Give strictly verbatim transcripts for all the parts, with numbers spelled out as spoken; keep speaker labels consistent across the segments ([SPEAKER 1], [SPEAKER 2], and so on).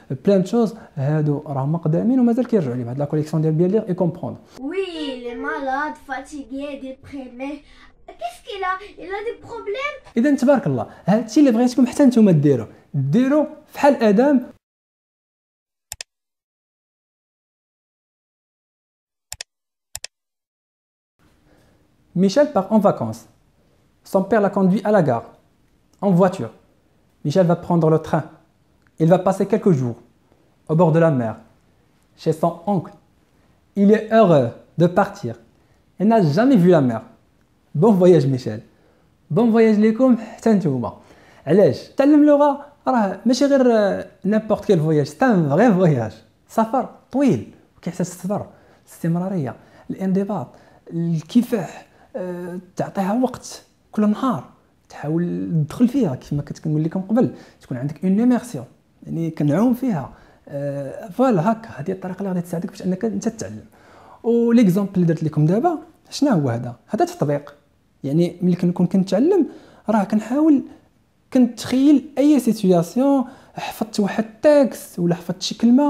[SPEAKER 1] بلان شوز هادو راهم قدامين ومازال كيرجعوا لي بهاد لا كوليكسيون ديال بيان ليغ اي كومبروندر.
[SPEAKER 2] Oui, il est malade, fatigué, déprimé. Qu'est-ce qu'il a? Il a des problèmes?
[SPEAKER 1] اذا تبارك الله هادشي اللي بغيتكم حتى نتوما ديروا ديروا فحال ادم. Michel part en vacances. Son père l'a conduit à la gare, en voiture. Michel va prendre le train. Il va passer quelques jours au bord de la mer, chez son oncle. Il est heureux de partir. Il n'a jamais vu la mer. Bon voyage Michel. Bon voyage ليكم حتى نتوما. علاش؟ تعلم لغة راه ماشي غير نيمبورط كيل فواياج، سي ان فري فواياج. سفر طويل وكيحتاج الصبر، الاستمرارية، الانضباط، الكفاح، أه، تعطيها وقت كل نهار، تحاول تدخل فيها كيف ما كنت كنقول لكم قبل، تكون عندك اون اميرسيون يعني كنعوم فيها. أه فوالا هكا هذه الطريقه اللي غادي تساعدك باش انك انت تتعلم. وليكزامبل اللي درت لكم دابا شنو هو هذا؟ هذا تطبيق. يعني ملي كنكون كنتعلم راه كنحاول كنتخيل اي سيتوياسيون، حفظت واحد التكست ولا حفظت شي كلمه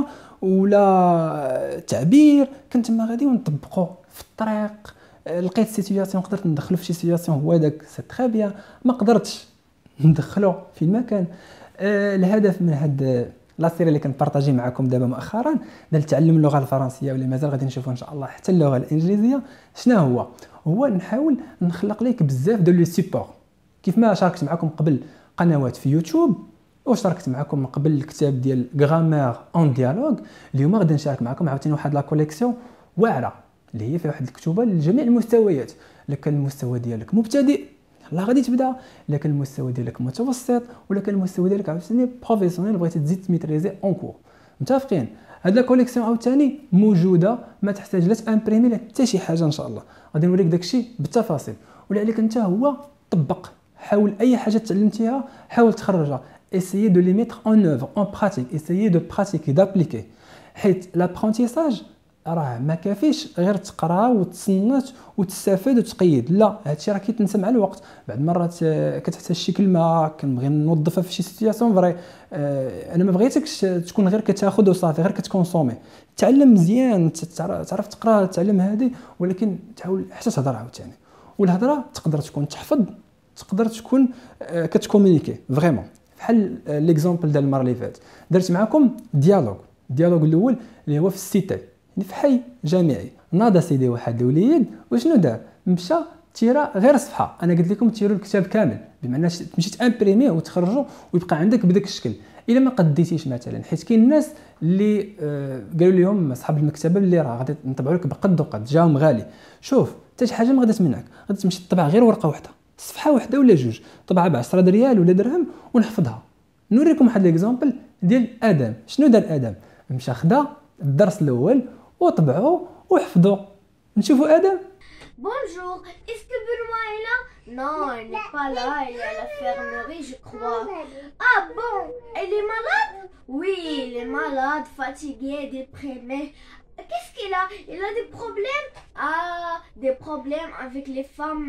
[SPEAKER 1] ولا تعبير، كنت تما غادي ونطبقو في الطريق. لقيت سيتوياسيون قدرت ندخلو في شي سيتوياسيون هو داك سي تري بيان، ما قدرتش ندخلو في ما كان. آه الهدف من هاد لا سيري اللي كنبارطاجي معكم دابا مؤخرا ديال تعلم اللغه الفرنسيه واللي مازال غادي نشوفوا ان شاء الله حتى اللغه الانجليزيه، شنو هو؟ هو نحاول نخلق لك بزاف ديال لي سيبور. كيف ما شاركت معكم قبل قنوات في يوتيوب وشاركت معكم من قبل الكتاب ديال غرامير اون ديالوغ، اليوم غادي نشارك معكم عاوتاني واحد لا كوليكسيون واعره اللي هي فيها واحد الكتوبه لجميع المستويات. الا كان المستوى ديالك مبتدئ يلاه غادي تبدا، الا كان المستوى ديالك متوسط، ولا كان المستوى ديالك عاوتاني بروفيسيونيل بغيتي تزيد تميتريزي اون كور. متفقين؟ هاد لا كوليكسيون عاوتاني موجوده، ما تحتاج لا تامبريمي لا حتى شي حاجه. ان شاء الله غادي نوريك داكشي بالتفاصيل، واللي عليك انت هو طبق. حاول اي حاجه تعلمتيها حاول تخرجها، essayez de les mettre en œuvre en pratique، essayez de pratiquer d'appliquer. حيت l'apprentissage راه ما كافيش غير تقرا وتصنت وتستافد وتقيد، لا هادشي راه كيتنسى مع الوقت. بعد مرات كتحتاج شي كلمه كنبغي نوظفها في شي سيتوياسيون فري، آه انا ما بغيتكش تكون غير كتاخذ وصافي غير كتكونسومي. تعلم مزيان، تعرف تقرا تعلم هذه، ولكن تحاول حتى تهضر عاوتاني. والهضره تقدر تكون تحفظ، تقدر تكون آه كتكومونيكي فريمون. بحال ليكزامبل ديال المره اللي فاتت درت معكم ديالوغ. الديالوغ الاول اللي هو في السيتي، يعني في حي جامعي. ناض سيدي واحد الوليد وشنو دار؟ مشى تيرا غير صفحه. انا قلت لكم تيروا الكتاب كامل، بمعنى تمشي تامبريميه وتخرجوا ويبقى عندك بداك الشكل. الا ما قديتيش مثلا، حيت كاين الناس اللي آه قالوا لهم اصحاب المكتبه اللي راه غادي نطبعوا لك بقد وقد جاهم غالي. شوف حتى شي حاجه ما غادي تمنعك، غادي تمشي تطبع غير ورقه واحده، صفحه واحده ولا جوج، طبعه ب عشرة ريال ولا درهم ونحفظها. نوريكم واحد ليكزامبل ديال ادم. شنو دار ادم؟ مشى خدا الدرس الاول وطبعوا وحفظوا. نشوفوا ادم.
[SPEAKER 2] Bonjour, est-ce que Benoît est là? Non, il n'est pas là, il est à la fermerie, je crois. Ah bon, elle est malade? Oui, il est malade, fatigué, déprimé. Qu'est-ce qu'il a? Il a des problèmes? Ah, des problèmes avec les femmes.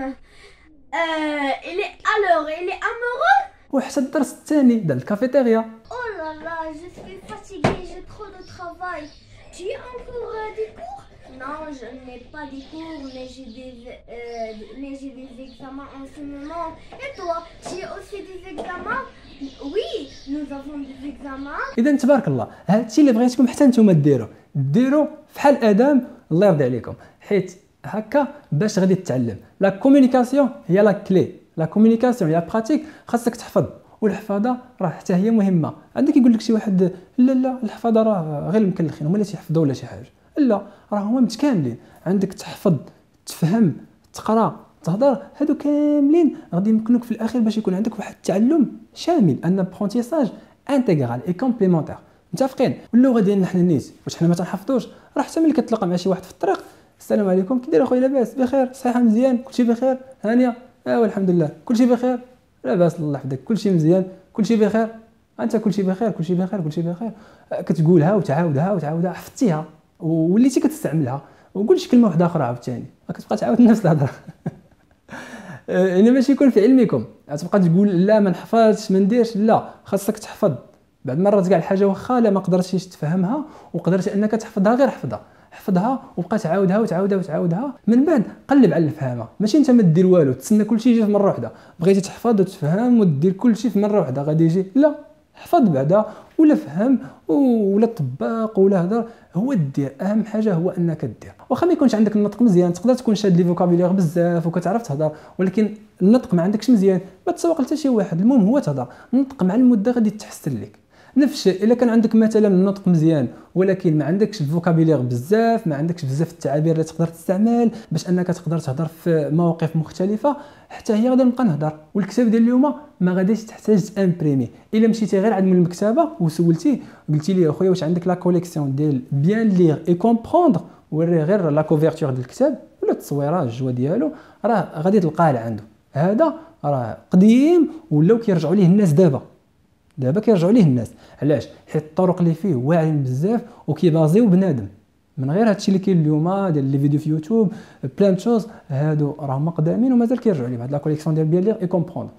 [SPEAKER 2] Euh, il est alors, il est amoureux?
[SPEAKER 1] وحتى الدرس الثاني ديال الكافيتيريا.
[SPEAKER 2] Oh là là, je suis fatiguée, j'ai trop de travail. Tu as encore euh, des cours? Non, je n'ai pas des cours, mais j'ai des, euh, mais j'ai des examens en ce moment. Et toi, tu as aussi des examens? Oui, nous avons des examens.
[SPEAKER 1] اذا تبارك الله هادشي اللي بغيتكم حتى نتوما ديروا ديروا فحال ادم، الله يرضي عليكم. حيت هكا باش غادي تتعلم. لا كومونيكاسيون هي لا كلي، لا كومونيكاسيون هي براتيك. خاصك تحفظ، والحفاظه راه حتى هي مهمه. عندك يقول لك شي واحد لا لا الحفاظه راه غير المكلخين هما اللي تيحفظوا ولا شي حاجه، لا راه هما متكاملين. عندك تحفظ، تفهم، تقرا، تهضر، هادو كاملين غادي يمكنوك في الاخير باش يكون عندك واحد التعلم شامل، ان ابرونتيساج انتيغرال اي كومبليمونتير. متفقين؟ واللغه ديالنا حنا نيت واش حنا ما تنحفظوش؟ راه حتى ملي كتلاقى مع شي واحد في الطريق، السلام عليكم كي داير اخويا؟ لاباس؟ بخير؟ صحيحه مزيان؟ كلشي بخير؟ هانيه؟ ايوا الحمد لله كلشي بخير؟ لاباس الله يحفظك كلشي مزيان؟ كلشي بخير؟ انت كلشي بخير؟ كلشي بخير؟ كلشي بخير؟ كتقولها وتعاودها وتعاودها، حفظتيها ووليتي كتستعملها. وقول شي كلمه واحده اخرى عاوتاني كتبقى تعاود نفس الهضره. يعني ماشي يكون في علمكم تبقى تقول لا ما نحفظش ما نديرش، لا خاصك تحفظ بعد مرات كاع الحاجه واخا لا ما قدرتيش تفهمها وقدرتي انك تحفظها غير حفظها حفظها وبقى تعاودها وتعاودها وتعاودها، من بعد قلب على الفهمه، ماشي انت ما دير والو تسنى كلشي يجي في مره واحده. بغيتي تحفظ وتفهم ودير كلشي في مره واحده غادي يجي، لا حفظ بعدا ولا فهم ولا طبق ولا هضر، هو دير. اهم حاجه هو انك دير. واخا ما يكونش عندك النطق مزيان، تقدر تكون شاد لي فوكابيلير بزاف وكتعرف تهضر، ولكن النطق ما عندكش مزيان ما تسوق حتى شي واحد. المهم هو تهضر، النطق مع المده غادي تحسن لك. نفس الشيء الا كان عندك مثلا النطق مزيان ولكن ما عندكش الفوكابيلير بزاف، ما عندكش بزاف التعابير اللي تقدر تستعمل باش انك تقدر تهضر في مواقف مختلفه، حتى هي غادي نبقى نهضر. والكتاب ديال اليوم ما غاديش تحتاج تامبريمي، الا مشيتي غير عند من المكتبه وسولتي قلتي لي اخويا واش عندك لا كوليكسيون ديال بيان لير اي كومبروندر، وريه غير لا كوفرتور ديال الكتاب ولا التصويره الجوا ديالو، راه غادي تلقاه عنده. هذا راه قديم ولاو كيرجعوا ليه الناس دابا دابا كيرجعوا ليه الناس. علاش؟ حيت الطرق اللي فيه واعرين بزاف وكيبازيو بنادم من غير هادشي اللي كاين اليوم ديال لي فيديو في يوتيوب بلان شوز، هادو راهم قدامين ومازال كيرجعوا ليه. هاد لا كوليكسيون ديال بيان لير اي كومبروندر.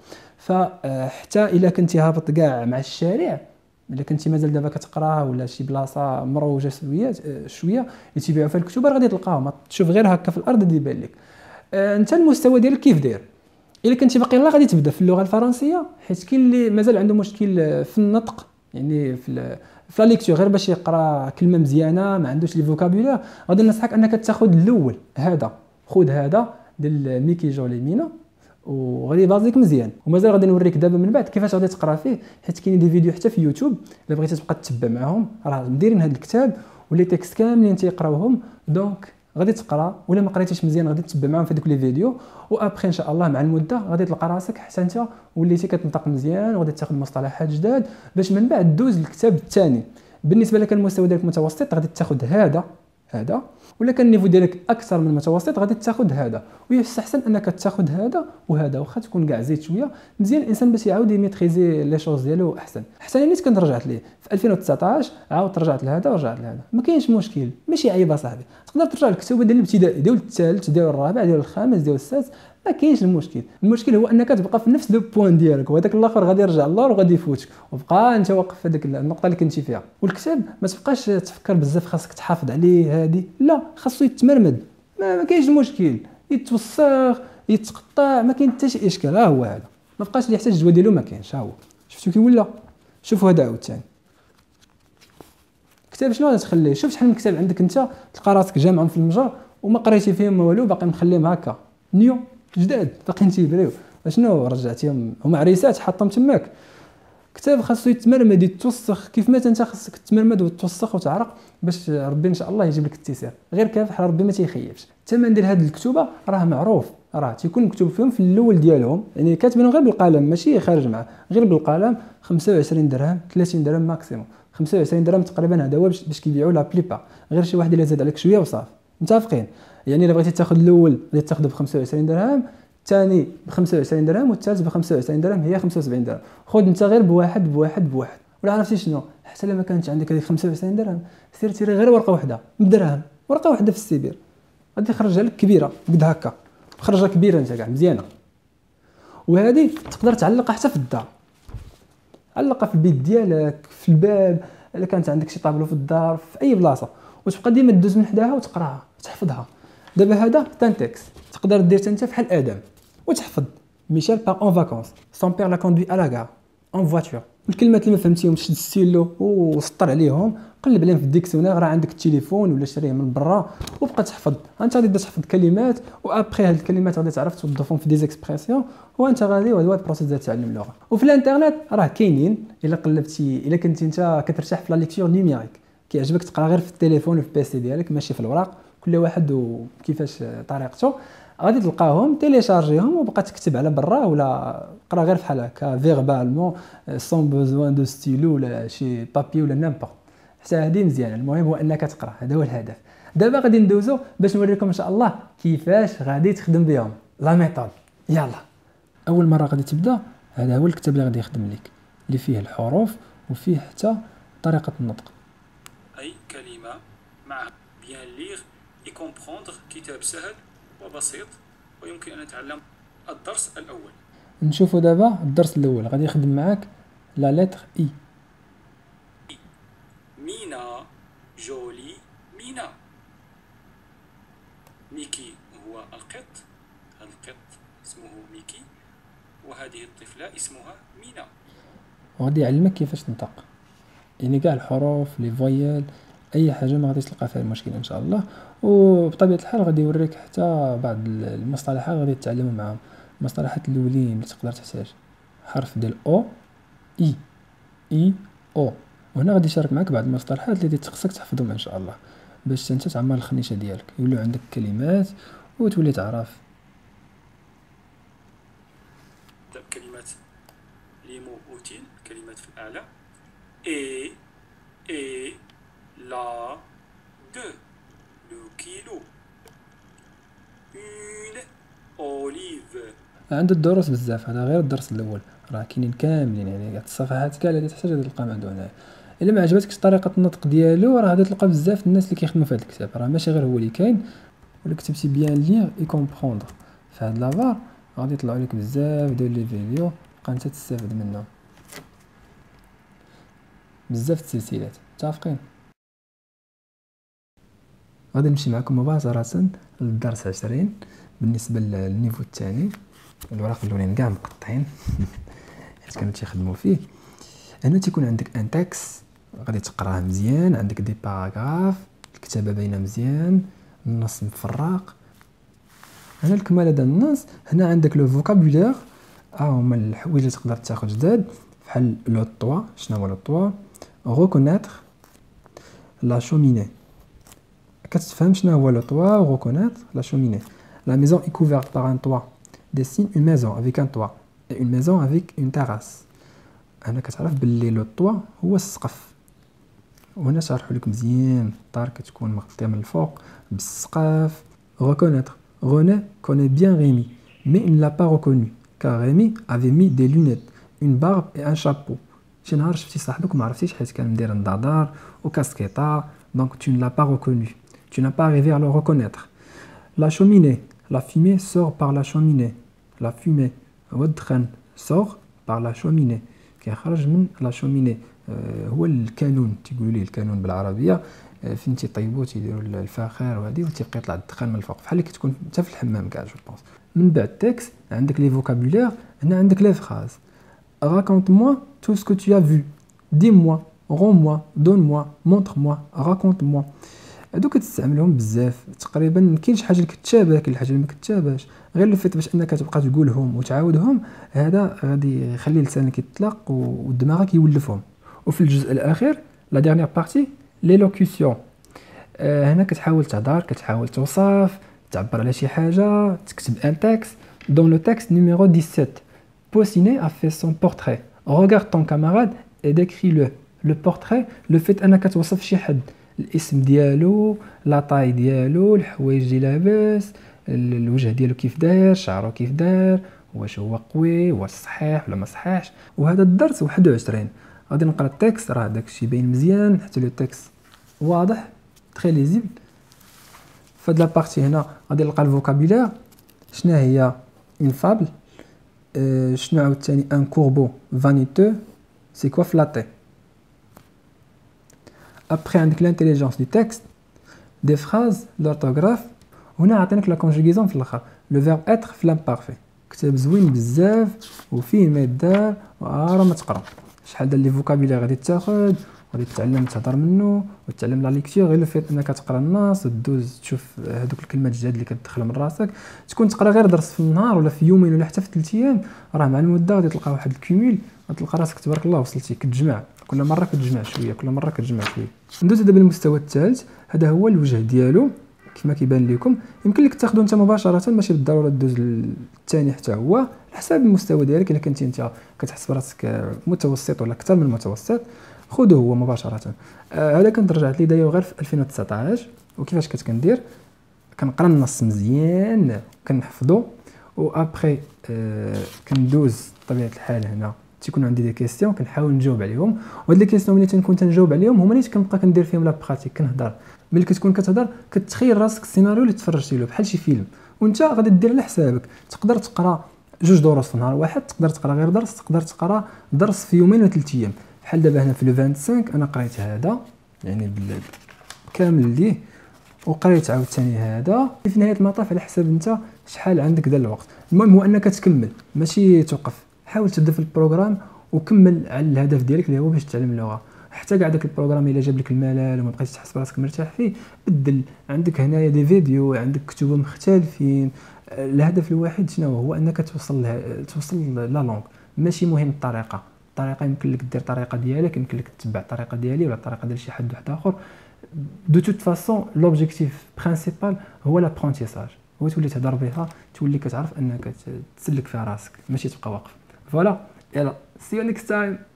[SPEAKER 1] فحتى الا كنتي هابط كاع مع الشارع، الا كنتي مازال دابا كتقرا ولا شي بلاصه مروجه شويه شويه اللي تيبيعوا فيها الكتب، غادي تلقاهم. تشوف غير هكا في الارض اللي يبان لك. انت المستوى ديالك كيف داير؟ الا كنتي باقي لا غادي تبدا في اللغه الفرنسيه، حيت كاين اللي مازال عنده مشكل في النطق، يعني في في لا ليكتور غير باش يقرا كلمه مزيانه ما عندوش لي فوكابولير. غادي ننصحك انك تاخذ الاول هذا، خذ هذا ديال ميكي جوليمينا وغادي يبازيك مزيان. ومازال غادي نوريك دابا من بعد كيفاش غادي تقرا فيه، حيت كاين دي فيديو حتى في يوتيوب الا بغيتي تبقى تتبع معاهم راه مديرين هذا الكتاب ولي تيكست كاملين تيقراوهم. دونك غادي تقرا، ولا ما قريتيش مزيان غادي تتبع معاهم في دوك لي فيديو، وابخي ان شاء الله مع المده غادي تلقى راسك حتى انت وليتي كتنطق مزيان وغادي تاخذ مصطلحات جداد باش من بعد دوز للكتاب الثاني. بالنسبه لك المستوى ديالك متوسط غادي تاخذ هذا هذا، ولا كان النيفو ديالك اكثر من المتوسط غادي تاخذ هذا. ويستحسن انك تاخذ هذا وهذا، واخا تكون كاع زيد شويه مزيان الانسان باش يعاود يميتريزي لي شوز ديالو احسن. حتى نيت كنت رجعت ليه في ألفين وتسعطاش، عاود رجعت لهذا ورجعت لهذا، ما كاينش مشكل، ماشي عيب اصاحبي. تقدر ترجع للكتب ديال الابتدائي ديال الثالث ديال الرابع ديال الخامس ديال السادس، ما كاينش المشكل. المشكل هو انك تبقى في نفس لو بوين ديالك، وهذاك الاخر غادي يرجع اللور وغادي يفوتك، وبقى انت واقف في هذيك النقطه اللي كنتي فيها. والكتاب ما تبقاش تفكر بزاف خاصك تحافظ عليه، هذه لا، خاصو يتمرمد، ما, ما كاينش المشكل، يتوسخ يتقطع ما كاين حتى شي اشكال. ها هو هذا ما بقاش اللي يحتاج الجوا ديالو ما كاينش. ها هو شفتو كي ولا؟ شوفوا هذا عاوتاني كتاب شنو غادي تخليه؟ شوف شحال من كتاب عندك انت تلقى راسك جامعهم في المجر وما قريتي فيهم ما والو، باقي مخليهم هكا نيو جداد باقيين تيبريو. شنو رجعتيهم هما عريسات حطهم تماك؟ كتاب خاصو يتمرمد يتوسخ كيف ما انت خاصك تمرمد وتوسخ وتعرق باش ربي ان شاء الله يجيب لك التيسير. غير كافح ربي ما تيخيبش. الثمن ديال هاد الكتوبه راه معروف، راه تيكون مكتوب فيهم في الاول ديالهم، يعني كاتبينهم غير بالقلم ماشي خارج معاه، غير بالقلم خمسة وعشرين درهم ثلاثين درهم ماكسيموم. خمسة وعشرين درهم تقريبا هذا هو باش كيبيعوا لا بليبا، غير شي واحد اللي زاد عليك شويه وصافي. متفقين؟ يعني الا بغيتي تاخذ الاول غادي تاخذه ب خمسة وعشرين درهم، الثاني ب خمسة وعشرين درهم، والثالث ب خمسة وعشرين درهم، هي خمسة وسبعين درهم. خذ انت غير بواحد بواحد بواحد. ولا عرفتي شنو؟ حتى لما كانت عندك هذيك خمسة وعشرين درهم سير تيري غير ورقه واحده بدرهم، ورقه واحده في السيبير غادي يخرجها لك كبيره قد هكا، خرجها كبيره انت كاع مزيانه. وهذه تقدر تعلقها حتى في الدار، علقها في البيت ديالك في الباب، الا كانت عندك شي طابلو في الدار في اي بلاصه، وتبقى ديما تدوز من حداها وتقراها وتحفظها. دابا هذا تانتكس تقدر دير انت بحال ادم وتحفظ ميشيل بار اون فاكونس سون بير لا كوندوي ا لا غار اون فواتور. الكلمات اللي ما فهمتيهمش شد ستيلو وسطر عليهم، قلب عليهم في الديكسيونير، راه عندك التليفون ولا شريه من برا وبقى تحفظ. انت غادي تحفظ كلمات وابخي هاد الكلمات غادي تعرف توظفهم في دي زيكسبرسيون، وانت غادي وهذا هو البروسيس ديال تعلم اللغه. وفي الانترنت راه كاينين، الا قلبتي الا كنتي انت كترتاح في لا ليكتور نيميريك كيعجبك تقرا غير في التليفون وفي البيسي ديالك ماشي في الوراق، كل واحد وكيفاش طريقته، غادي تلقاهم تيليشارجيهم وبقى تكتب على برا ولا قرا غير بحال هكا فيربالمون سون بوزوان دو ستيلو ولا شي بابي ولا نيمبورط، حتى هذه مزيانه. المهم هو انك تقرا، هذا هو الهدف. دابا غادي ندوزو باش نوريكم ان شاء الله كيفاش غادي تخدم بهم لا ميثود. يلا اول مره غادي تبدا، هذا هو الكتاب اللي غادي يخدم لك، اللي فيه الحروف وفيه حتى طريقه النطق.
[SPEAKER 3] اي كلمه مع بيان ليغ اي كومبروندر، كتاب سهل وبسيط ويمكن ان نتعلم. الدرس الاول
[SPEAKER 1] نشوفوا دابا الدرس الاول غادي يخدم معاك لا لتر اي.
[SPEAKER 3] مينا جولي مينا. ميكي هو القط، هذا القط اسمه ميكي، وهذه الطفلة اسمها مينا.
[SPEAKER 1] وغادي يعلمك كيفاش تنطق، يعني كاع الحروف لي فويال اي حاجه ما غاديش تلقى فيها المشكل ان شاء الله. وبطبيعه الحال غادي يوريك حتى بعض المصطلحات غادي تتعلموا معاهم، المصطلحات الاولين اللي تقدر تحتاج حرف ديال او اي اي او. وهنا غادي يشارك معك بعض المصطلحات اللي خصك تحفظهم ان شاء الله باش انت تعمر الخنيشه ديالك، يولوا عندك كلمات وتولي تعرف.
[SPEAKER 3] كلمات لي مو اوتيل، كلمات في الاعلى. اي اي لا دو لو كيلو اون اوليف.
[SPEAKER 1] عنده الدروس بزاف، هذا غير الدرس الاول، راه كاينين كاملين يعني هاد الصفحات كاع اللي تحتاج غادي تلقاهم عنده هنايا. الا ما عجبتكش طريقه النطق ديالو راه غادي تلقى بزاف الناس اللي كيخدموا في هذا الكتاب، راه ماشي غير هو اللي كاين. ولا كتبتي بيان لير اي كومبروندر في هاد لافار غادي يطلعوا لك بزاف ديال لي فيديو بقى انت تستافد منهم، بزاف السلسلات. متفقين؟ غادي نمشي معكم مباشره للدرس عشرين بالنسبه للنيفو الثاني. الوراق الاولين كاع مقطعين حيت كانوا تيخدموا فيه. هنا تيكون عندك ان تكست غادي تقراه مزيان، عندك دي باراغراف، الكتابه باينه مزيان، النص مفرق. هنا الكماله ديال النص، هنا عندك لو فوكابولير، ها هما الحوايج اللي تقدر تاخذ جداد بحال لو طوا. شنو هو لو طوا؟ ريكونيتر لا شوميني. كتفهم شنو هو لو طوا؟ ريكونيتر لا شوميني. La maison est couverte par un toit. Dessine une maison avec un toit et une maison avec une terrasse. هنا كتعرف باللي لو طوا هو السقف. وهنا شارحوا لك مزيان الدار كتكون مغطيه من الفوق بالسقف. Reconnaître. René connaît bien Rémi, mais il ne l'a pas reconnu car Rémi avait mis des lunettes, une barbe et un chapeau. شي نهار شفتي صاحبك وما عرفتيش حيت كان مدير نضادار وكاسكيطه، donc tu ne l'as pas reconnu. Tu n'as pas arrivé à le reconnaître. La cheminée. La fumée sort par la cheminée. La fumée هو الدخان sort par la cheminée كيخرج من لا شوميني. آه هو الكانون تيقولوا ليه الكانون بالعربيه، آه فين تيطيبوا تيديروا الفخار وهذه وتيبقى يطلع الدخان من الفوق بحال اللي كتكون حتى في الحمام كاع جو بونس. من بعد تكست عندك لي فوكابولير. هنا عندك لي فراز. Raconte-moi tout ce que tu as vu. Dis-moi, rends-moi, donne-moi, montre-moi, raconte-moi. هادو كتستعملهم بزاف تقريبا. كاين شي حاجه اللي كتشابه كاين حاجه اللي ما كتشابهش، غير الفيت باش انك تبقى تقولهم وتعاودهم هذا غادي يخلي لسانك يطلق ودماغك يولفهم. وفي الجزء الاخير لا ديرنيير بارتي لي لوكيسيون. آه هنا كتحاول تهضر، كتحاول توصف، تعبر على شي حاجه، تكتب ان تكست. دون لو تكست نيميرو دix-sept Poussinet a fait son portrait. Regarde ton camarade et décris-le. Le portrait le fait انك توصف شي حد، الاسم ديالو، لا طاي ديالو، الحوايج اللي لاباس، الوجه ديالو كيف داير، شعره كيف داير، واش هو قوي، واش صحيح ولا ما صحيحش. وهذا الدرس واحد وعشرين. غادي نقرا التكست، راه داكشي باين مزيان حتى لو تكست واضح تري ليزيبل. فهاد لا بارتي هنا غادي نلقى الفوكابولير. شنو هي اون فابل؟ أه شنو عاوتاني ان كوربو فانيتو؟ سي كوا فلاتي. Après عندك l'intelligence du texte, des phrases, l'orthographe. هنا عطيناك لا كونجوغيزون في الاخر، لو فيرب اتر في لامبارفي. كتاب زوين بزاف وفيه ما يدار وراه ما تقرا. شحال ديال لي فوكابولير غادي تاخذ غادي تتعلم تهضر منه وتتعلم لا ليكتور. غير الفيت انك تقرا النص وتدوز تشوف هذوك الكلمات الجداد اللي كتدخل من راسك. تكون تقرا غير درس في النهار ولا في يومين ولا حتى في ثلاث ايام، راه مع المده غادي تلقى واحد الكيميل، غتلقى راسك تبارك الله وصلتي كتجمع كل مره كتجمع شويه كل مره كتجمع شويه. ندوز دابا للمستوى الثالث. هذا هو الوجه ديالو كما كيبان لكم. يمكن لك تاخذو انت مباشره، ماشي بالضروره دوز للثاني حتى هو على حساب المستوى ديالك. الا كنتي انت كتحس براسك متوسط ولا اكثر من المتوسط خذوه هو مباشره. آه هذا كنت رجعت ليه دايو غير في ألفين وتسعطاش. وكيفاش كنت كندير؟ كنقرا النص مزيان كنحفظو وابخي آه كندوز بطبيعه الحال. هنا تيكون عندي دي كيسيون كنحاول نجاوب عليهم، وهاد لي كيسيون ملي تنكون تنجاوب عليهم هما اللي كنبقى كندير فيهم لا براتيك. كنهضر ملي كتكون كتهضر كتخيل راسك السيناريو اللي تفرجتي له بحال شي فيلم، وانت غادي دير على حسابك. تقدر تقرا جوج دروس في نهار واحد، تقدر تقرا غير درس، تقدر تقرا درس في يومين ولا ثلاث ايام. بحال دابا هنا في لو خمسة وعشرين انا قريت هذا يعني بال كامل ليه، وقريت عاوتاني هذا. في نهايه المطاف على حسب انت شحال عندك ديال الوقت. المهم هو انك تكمل ماشي توقف، حاول تبدا في البروغرام وكمل على الهدف ديالك اللي هو باش تتعلم اللغه. حتى كاع داك البروغرام الا جاب لك الملل وما بقيتش تحس براسك مرتاح فيه، بدل. عندك هنايا دي فيديو، عندك كتب مختلفين. الهدف الوحيد شنو هو؟ هو انك توصل له... توصل لا لونغ. ماشي مهم الطريقه الطريقه يمكن لك دير الطريقه ديالك، يمكن لك تتبع الطريقه ديالي ولا الطريقه ديال شي حد واحد اخر. دو توت فاسون لوبجيكتيف برينسيبال هو لابرونتيساج، هو تولي تهضر بها، تولي كتعرف انك تسلك فيها راسك، ماشي تبقى واقف. فوالا، يلا سي يو نيكست تايم.